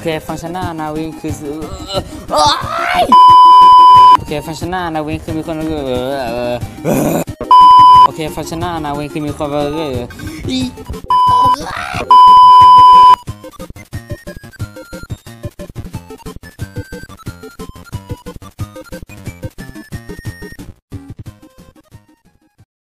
เคฟังก์ชันหน้านาวินคือโอเคฟังก์ชันหน้านาวินคือมีคนโอเคฟังก์ชันหน้านาวินคือมีคน